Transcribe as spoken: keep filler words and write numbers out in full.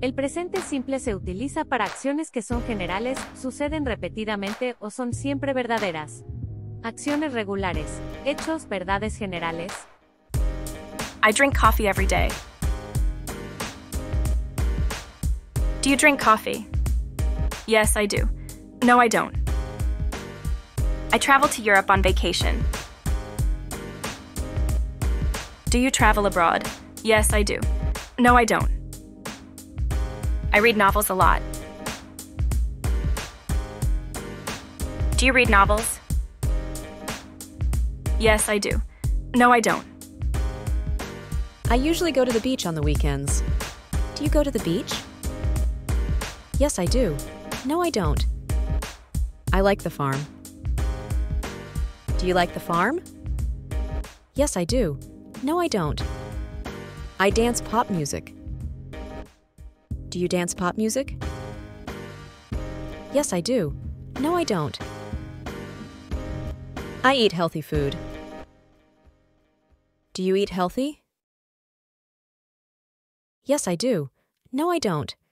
El presente simple se utiliza para acciones que son generales, suceden repetidamente o son siempre verdaderas. Acciones regulares. Hechos, verdades generales. I drink coffee every day. Do you drink coffee? Yes, I do. No, I don't. I travel to Europe on vacation. Do you travel abroad? Yes, I do. No, I don't. I read novels a lot. Do you read novels? Yes, I do. No, I don't. I usually go to the beach on the weekends. Do you go to the beach? Yes, I do. No, I don't. I like the farm. Do you like the farm? Yes, I do. No, I don't. I dance pop music. Do you dance pop music? Yes, I do. No, I don't. I eat healthy food. Do you eat healthy? Yes, I do. No, I don't.